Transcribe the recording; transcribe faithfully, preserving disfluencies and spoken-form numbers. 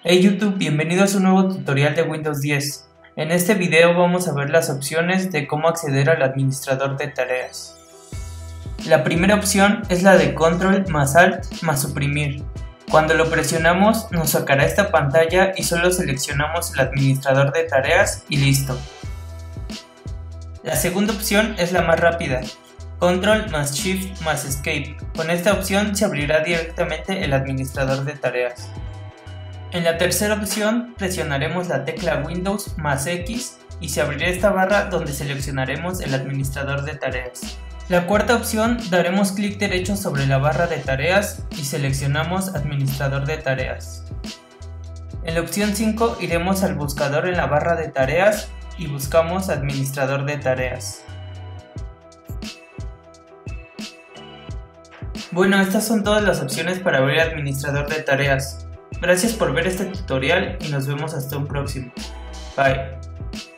Hey YouTube, bienvenidos a un nuevo tutorial de Windows diez. En este video vamos a ver las opciones de cómo acceder al administrador de tareas. La primera opción es la de Control más Alt más Suprimir. Cuando lo presionamos nos sacará esta pantalla y solo seleccionamos el administrador de tareas y listo. La segunda opción es la más rápida. Control más Shift más Escape. Con esta opción se abrirá directamente el administrador de tareas. En la tercera opción presionaremos la tecla Windows más X y se abrirá esta barra donde seleccionaremos el administrador de tareas. La cuarta opción daremos clic derecho sobre la barra de tareas y seleccionamos administrador de tareas. En la opción cinco iremos al buscador en la barra de tareas y buscamos administrador de tareas. Bueno, estas son todas las opciones para abrir administrador de tareas. Gracias por ver este tutorial y nos vemos hasta un próximo. Bye.